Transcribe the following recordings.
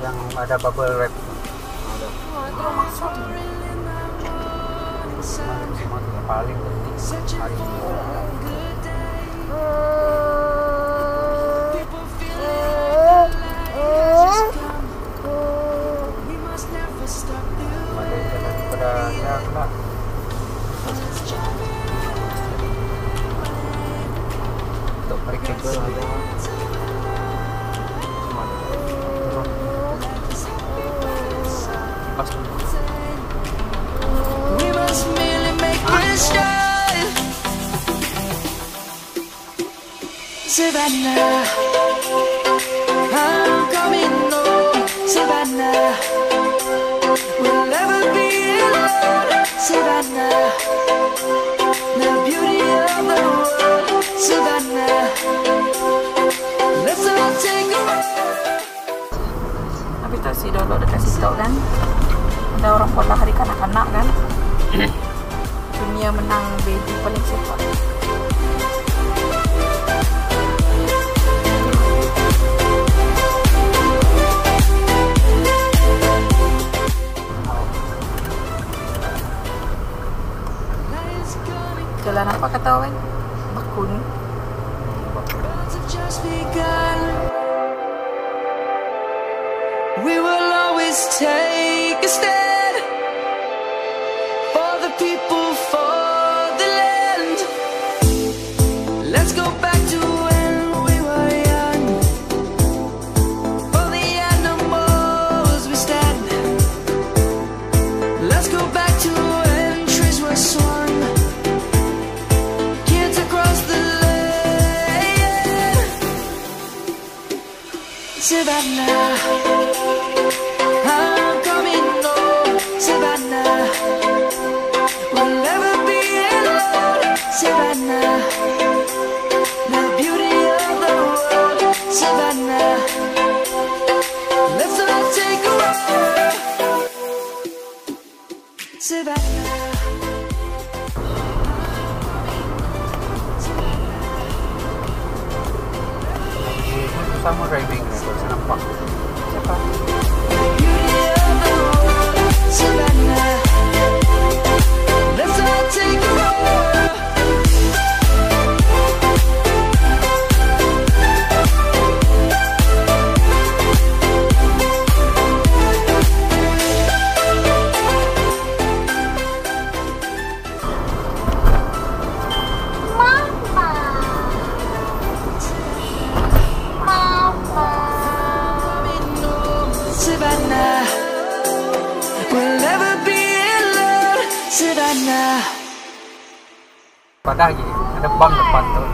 yang ada bubble wrap. Ada. Oh, itu masuk. Semua yang paling penting hari ini. Ada daripada ya kena. Untuk perikable ada. Pas. Savannah, I'm coming home. Savannah, we'll never be alone. Savannah, the beauty of the world. Savannah, let's all take a ride. Habis tu si Dolo dah kasih tahu kan, ada orang bola hari kanak-kanak kan. Dunia menang baby paling cepat. Jalan apa kata Wen? Bakun. We will always take a stand for the people, for the land. Let's go back to when we were young. For the animals we stand. Let's go back to when trees were swung. Kids across the land. Savannah, I'm coming home. Savannah, we'll never be alone. Savannah, the beauty of the world. Savannah, let's all take a ride. Savannah. Sama driving ni, saya nampak. Siapa? Savannah, let's all take a ride. Savannah, we'll never be alone. Savannah. Pada lagi ada bang depan tu.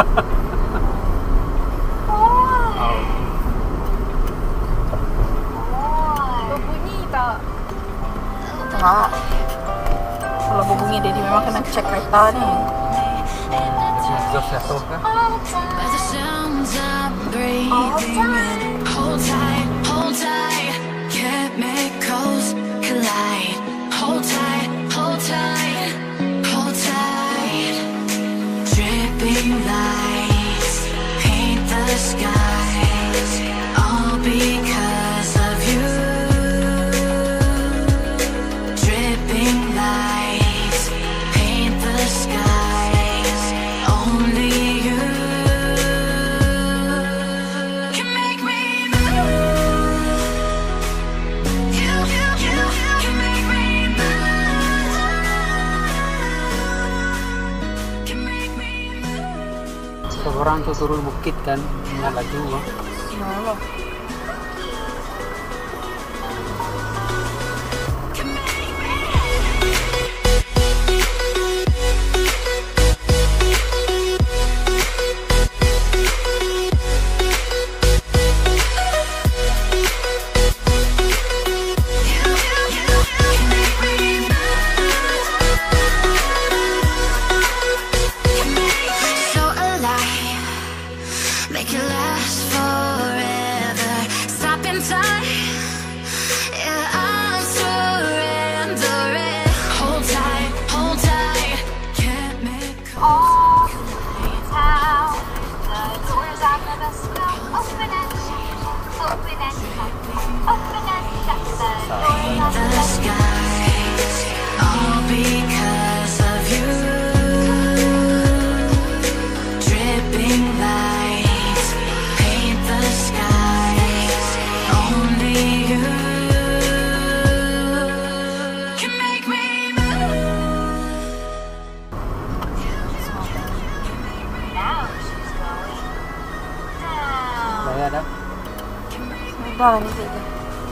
Berbunyi tak? Tak. Kalau berbunyi dia memang kena cek kereta ni. Exhaust jatuh ke? By the sounds I'm breathing in. Hold tight, hold tight. Chemicals collide. Hold tight, hold tight, hold tight. Dripping lights paint the skies. All because of you. Dripping lights paint the skies. Only you can make me move. You can make me move. Can make me move. Seorang tu turun bukit kan, nak laju. Malah. So alive, make it last forever. Stop in time, yeah, I'm surrendering. Hold tight, chemicals. All town, the doors on the bus go open and shut, open and shut, open You can make me move. Now she's going down. Saya ada. Dah lah ni saja.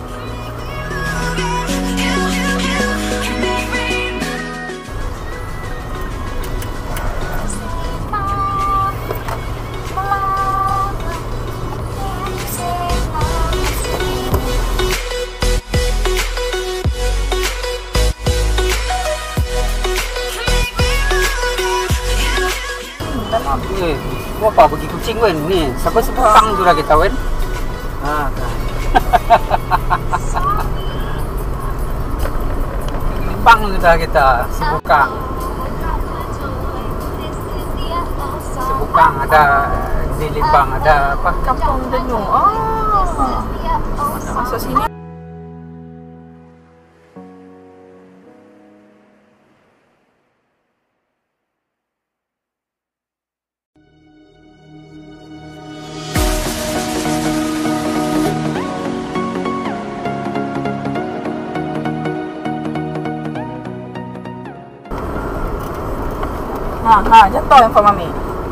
Gua apa bagi kucing kan ni? Siapa sebutang tu lagi tahu kan? Ah, kan. Limbang kita sebukang. Sebukang ada di Limbang ada apa? Kampung Denung. Oh. Masuk sini. Jatuh yang Mami.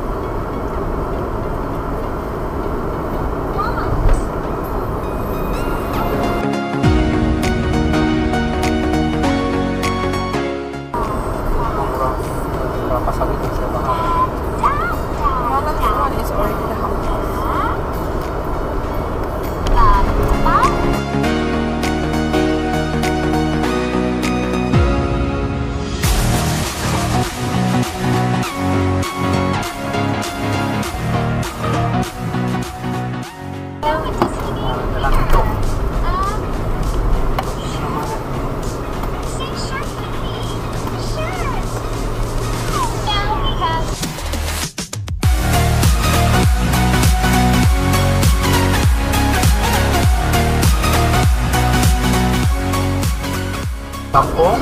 Berapa sawit itu siapa? Malah one is already the house. Dalam itu. Kampung.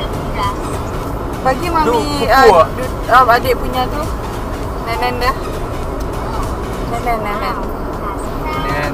Bagi Mami Duh, kuku adik punya tu. Nenen dah. Nenen. Dan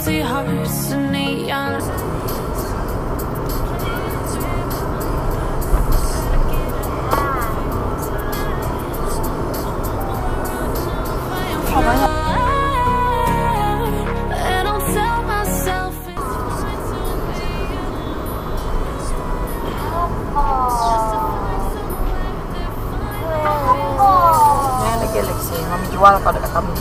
empty hearts and neon. And I'll tell myself it's going to be Yan, nag-Galaxy. Mami jual kalau dekat kami.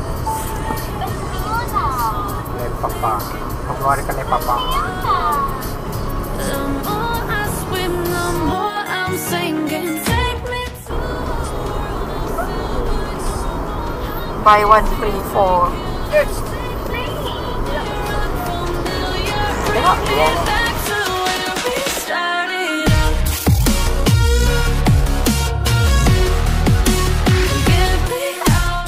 Oleh papa. Mengeluarkan oleh papa. the more I swim, the more I'm sinking. Take me to Buy one free four. Tengok. back to where we started out. Get me out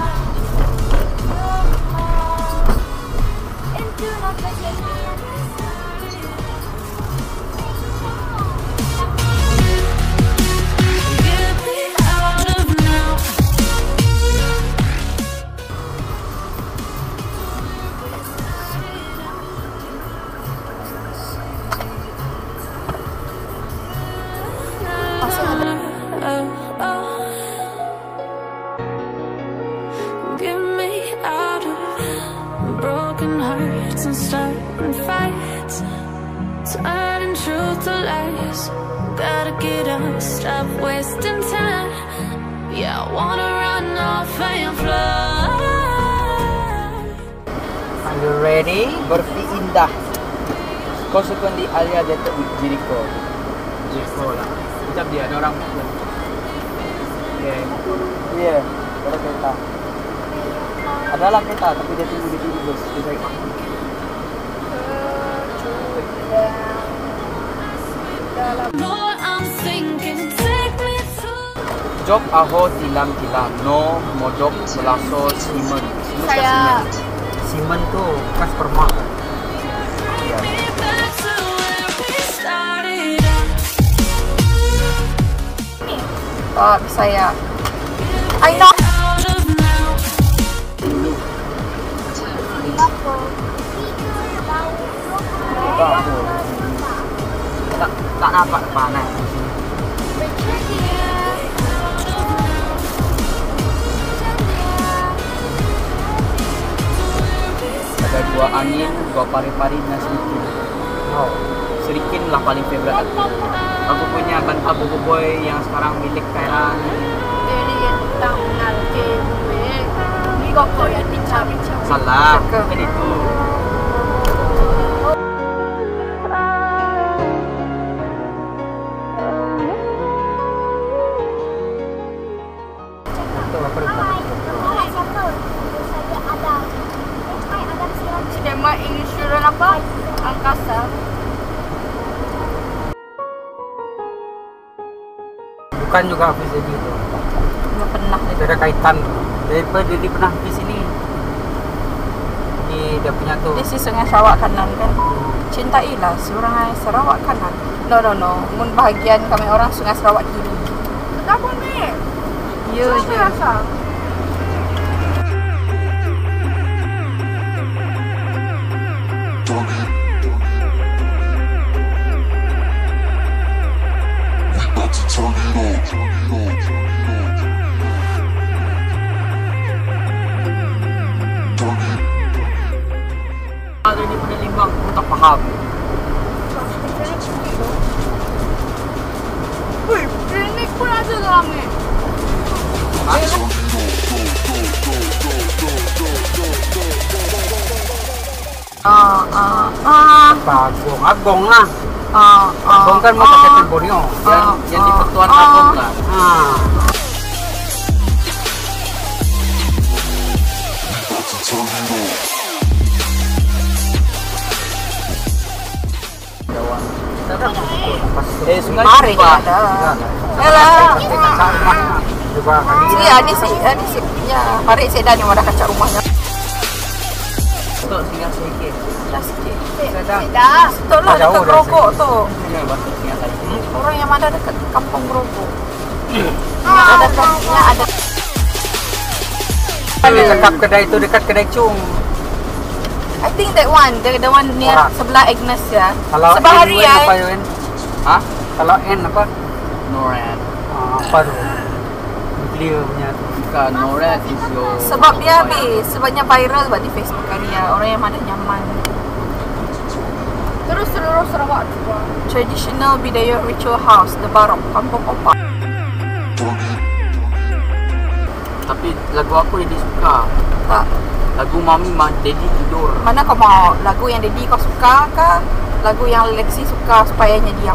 Get me out of now. Get me out of broken hearts and starting fights, turning truth to lies. Gotta get up, stop wasting time. Yeah, I wanna run off and fly. Are you ready? Berfi indah. Consequently, Alia dated with Jericho. Jericho lah. Sekejap dia, ada orang. Okay. Iya, ada kereta. Adalah kereta, tapi dia tunggu di sini bos. Dia saya. More I'm thinking, take me to Job aho tilam-tilam. No, modok belaso simen. Saya- Simen tu bekas permak. Ya. me back to where we started out. Oh, saya. I know. Out of now. Tak apa. Tak nampak panas. Ada dua angin, dua pari-pari dan serikin. Oh, serikin lah paling favorite aku. Aku punya bantal Bobo Boy yang sekarang milik Kairan. Salah, bukan itu. Skema insurans apa? Angkasa. Bukan juga Hafiz jadi itu. Nggak pernah Itu deh. ada kaitan. Daripada dia pernah di sini. Di dia punya tuh. Dia si Sungai Sarawak kanan kan. Cintailah Sungai Sarawak kanan. No. Mun bahagian kami orang Sungai Sarawak kiri. Kenapa ni? Ya je. Ada di punya limbang, aku tak faham. Wih, ini pun ada dalam ni. Agong lah. Agong kan mau pakai Borneo. Yang di Ketuan Agong lah. Sungai Mari Jepang. ada. Alah. Alah. Coba kami. Ya, ni sih. Ya, mari saya dah ni mau dah kacau rumahnya. Untuk singgah sedikit. Dah sikit. Sedang. Dah. Betul lah Jauh dekat dah Grogol tu. Ya, bantu singgah sedikit. Orang yang mana dekat kampung Grogol. Yang ada Dia cakap kedai itu dekat kedai Cung. I think that one, the one near Orang. sebelah Agnes ya. Kalau Sebab N, hari Wen, ya. apa Wen? Hah? Kalau N apa? Norad. Apa tuh? Nuclear punya tuh. Bukan, Norad is your... Sebab dia habis, sebabnya viral buat di Facebook hari ya. Orang yang mana nyaman. Terus seluruh Sarawak juga. Traditional Bidayuh Ritual House, The Barok, Kampung Opak. Tapi lagu aku Daddy suka. Tak. Lagu Mami Daddy tidur. Mana kau mau? Lagu yang Daddy kau suka kah? Lagu yang Lexi suka supaya nya diam?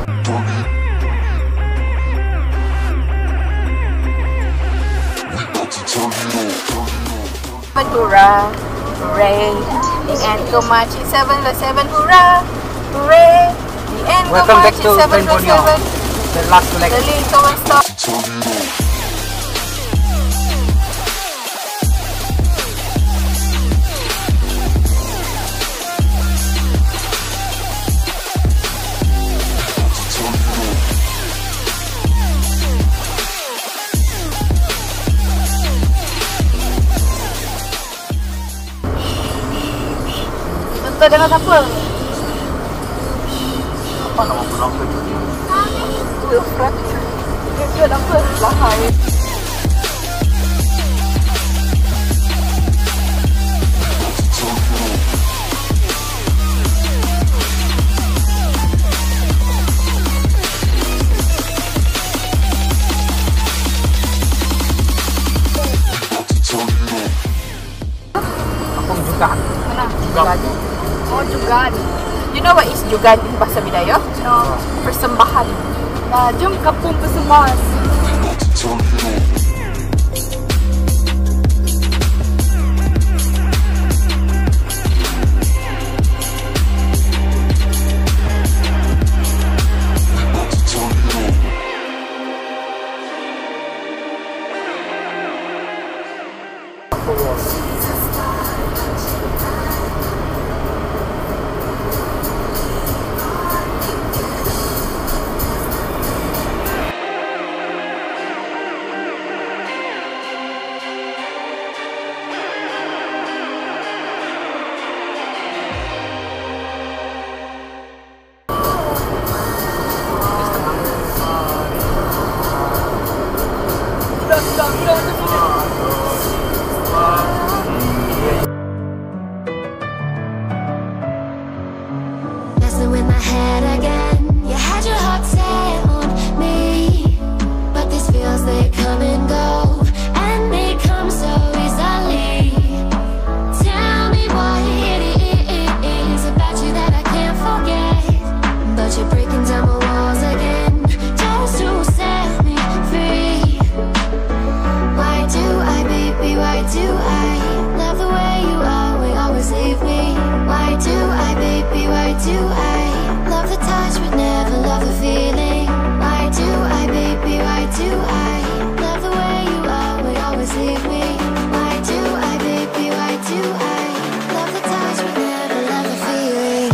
Hurrah, hooray! The end go marching 7+7, hurrah, hooray! The end go Welcome back marching to 7+7. Penponyo. The last The selection. link go and stop. Tuntut dengan apa? Apa nama penonton itu? Wilfred. Dia apa? Lahai. Kampung juga. Mana? Jugan. Oh, Jugan. You know what is Jugan in bahasa Bidayuh? No. Persembahan. Nah, jom kampung persembahan. Messing with my head again. You had your heart set on me, but these feels they come and go, and they come so easily. Tell me what it is about you that I can't forget, but you're breaking down my walls again just to set me free. Why do I, baby? Why do I love the way you always leave me? Why do I, baby? Why do I love the touch but never love the feeling? Why do I, baby? Why do I love the way you always leave me? Why do I, baby? Why do I love the touch but never love the feeling?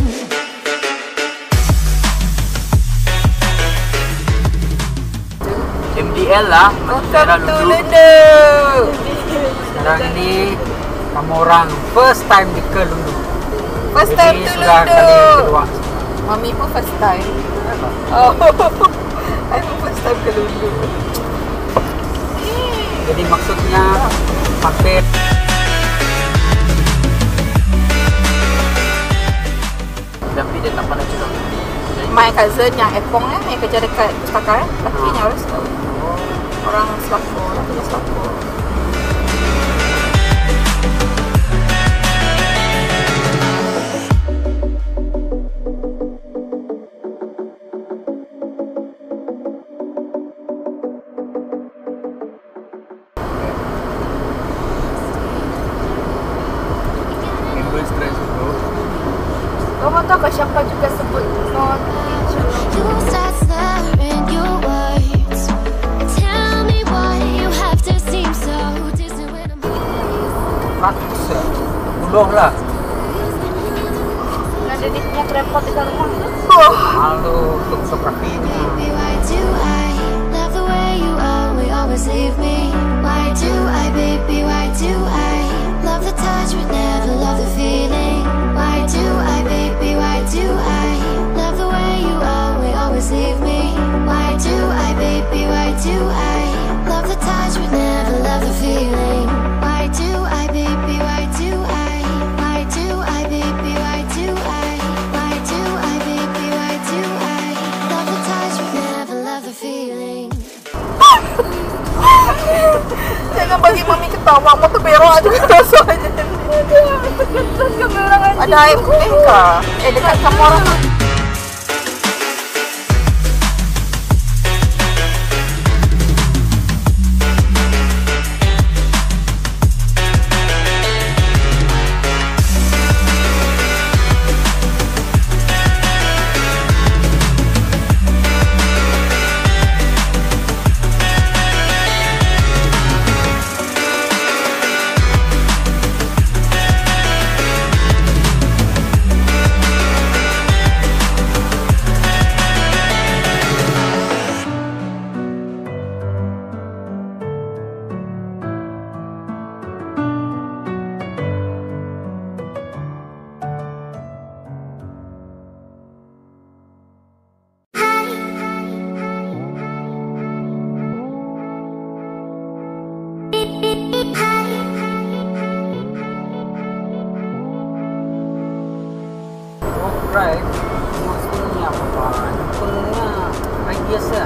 MDL lah. Welcome to Lulu. London. Sekarang ini kamu orang first time di Kelulu. First Jadi time to sudah kali London. kedua. Mami pun first time. Oh, I pun first time ke London. Jadi maksudnya hampir Tapi dia tak pandai cakap. My cousin yang Epong yang kerja dekat pustaka lakinya harus tahu. Orang Selangor, lakinya Selangor. Member stress bro. Kau mau tahu siapa juga sebut no teacher? You start slurring your words. Tell me why you have to seem so distant when I'm 100 lah. Ada dia punya krepot di dalam rumah. Malu untuk fotografinya. Baby, why do I love the way you always leave me? Why do I, baby, why do I love the touch but never love the feeling? Love the touch, but never love the feeling. Why do I, baby, why do I? Why do I, baby, why do I? Why do I, baby, why do I? Love the touch, but never love the feeling. Jangan bagi mami ketawa, mau terberak juga rasanya. Ada air putih kah? Dekat kamar orang. Right, maksudnya apa? Maksudnya biasa.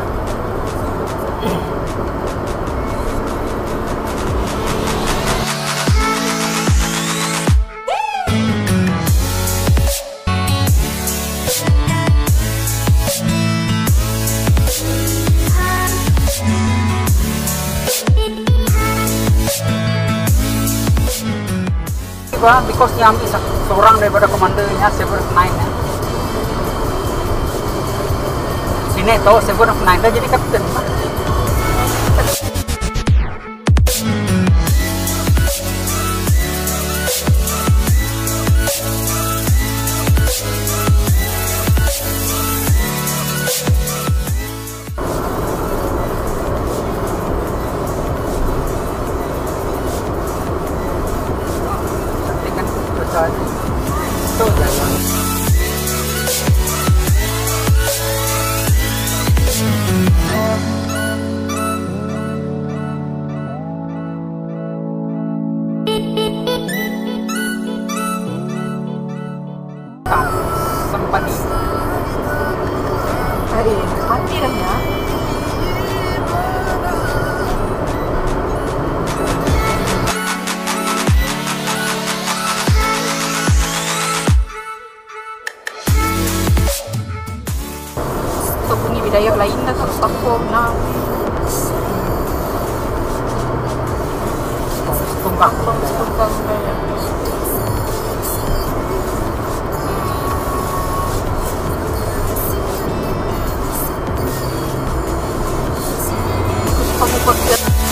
Because niya ambil seorang daripada komandonya 7 of 9 ya. Sini tahu 7 of 9 dah jadi kapten. Itu jalan. Sempadi. Mati dah ya. Bunyi wilayah lain dah tak takut nak. Tunggang kamu kerja.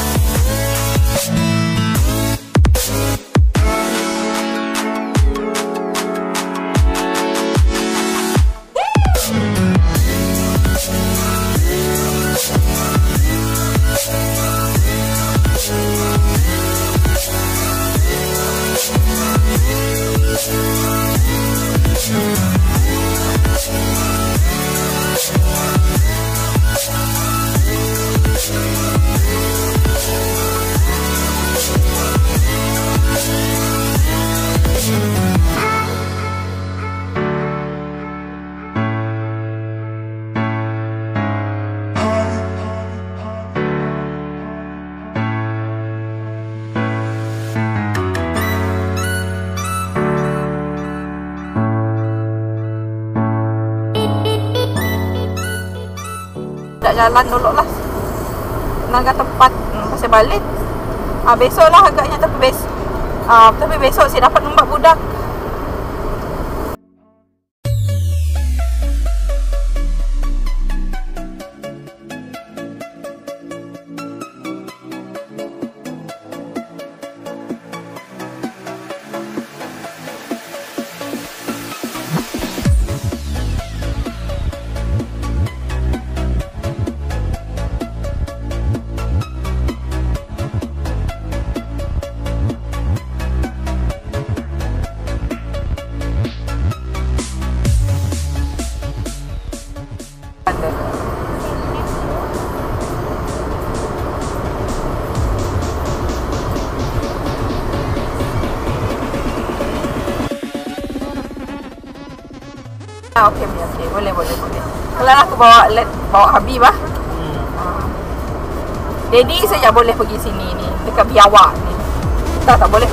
Jalan dulu lah naga tempat pasal balik. Besok lah agaknya, tapi besok saya dapat nombak budak. okey. Boleh. Kalau aku bawa Habib lah. Daddy saja boleh pergi sini ni, dekat Biawak ni. Tak boleh.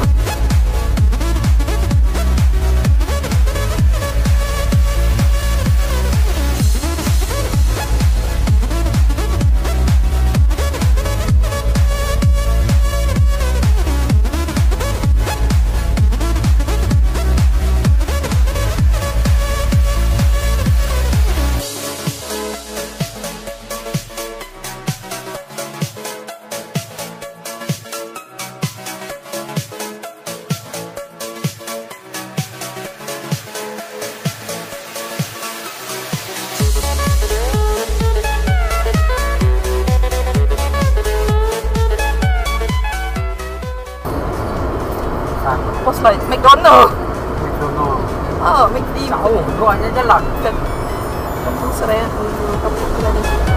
Postlight McDonald. Oh, McD. Jauh, luarnya jalan. Kampung Seraya menuju Kampung Keladi.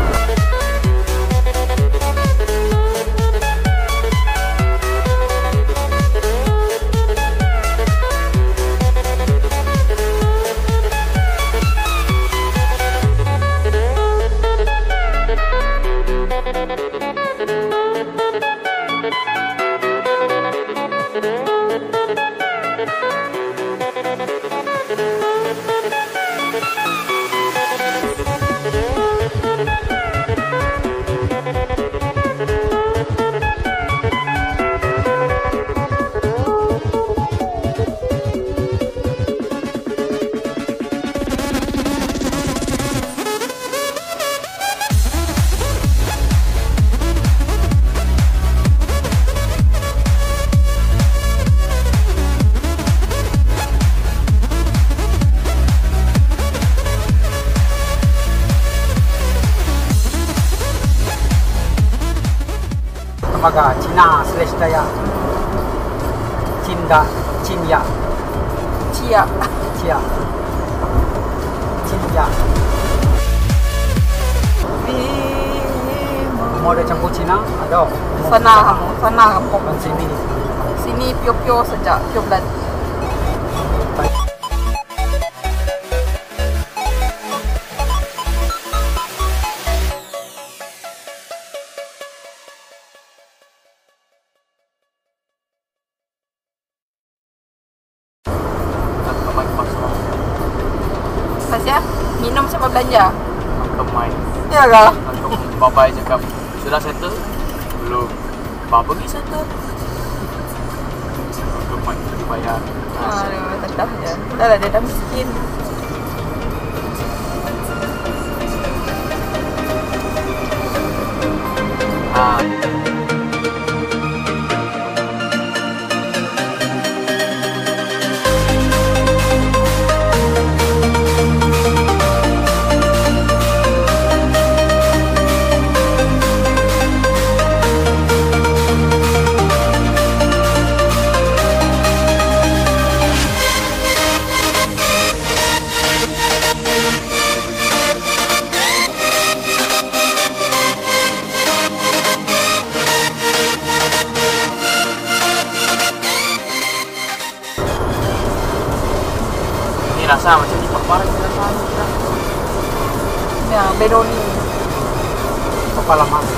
Tembaga Cina/Daya. Cinya. Cia. Cia. Cinya. Mau ada campur Cina? Ada. Sana kampung. Bukan sini. Sini pure saja, pure blood. Tasya, minum sampai belanja. Kemai. Ya kah? Bapak cakap, sudah settle? Belum. Bapak pergi settle? Kemai bayar. Aduh, tetap je. Dah lah, dia dah miskin. Rasa macam ni parah rasa. Ya, Bedoni. Kepala mak.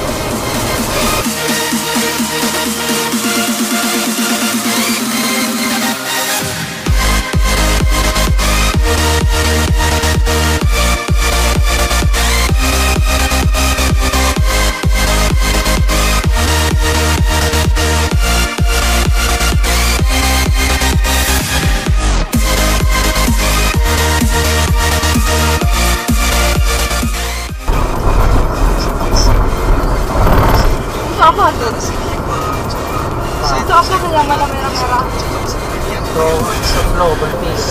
Apa tu? Itu apa tu yang warna merah-merah? So, slow berhenti.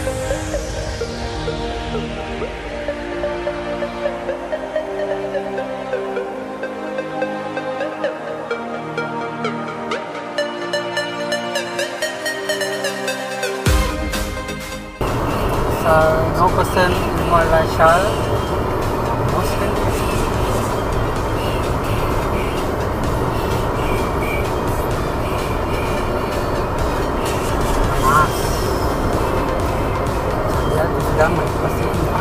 No person Malaysia. Muslim. Ya, sudah pasti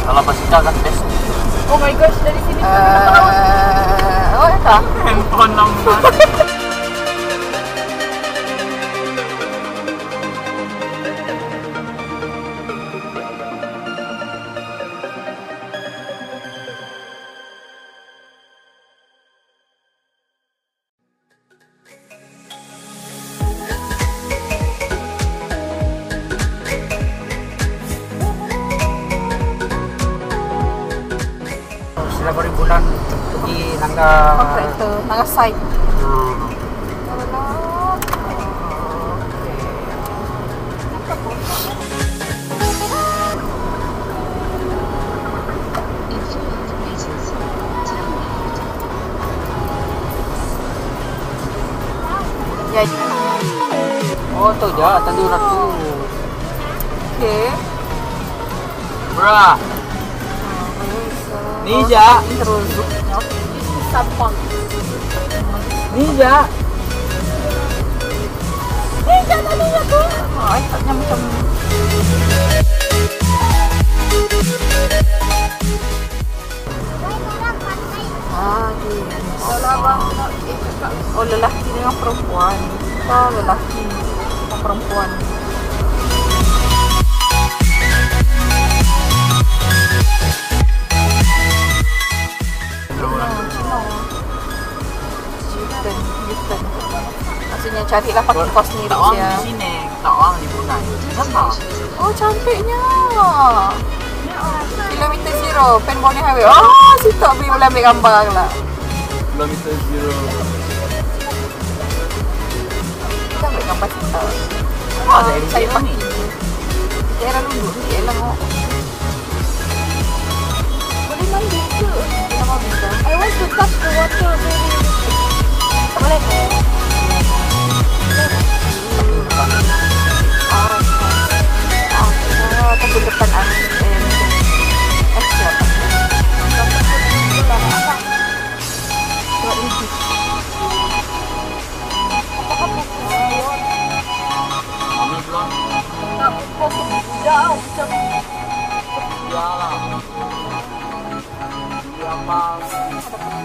Kalau pas kita kan tes Oh my gosh, dari sini Oh, itu. handphone nambah. Sudah berbulan pergi nangga Konkret itu, naga site. Ya, Oh tu je, Tanjung Ratu. oke. Bruh. Ni je, Terus Sabang. ni je. Oh, ikutnya macam oh, lelaki dengan perempuan. Oh, lelaki dengan perempuan. Cina. Houston. Maksudnya carilah pakai kos sendiri Tak orang ya. di sini, tak orang di Brunei. Kenapa? Oh, cantiknya. Kilometer zero, Pen Borneo Highway. Oh, situ boleh ambil gambar lah. Kilometer zero. Kita ambil gambar situ. Oh, ada yang Cari zero ni. parking. Daerah dulu, daerah oh. Boleh mandi ke? Kenapa bisa? I want to touch the water very. Boleh ke? Tapi depan angin siapa? Buat ini. Mami belum. Jauh macam Ya lah. Apa?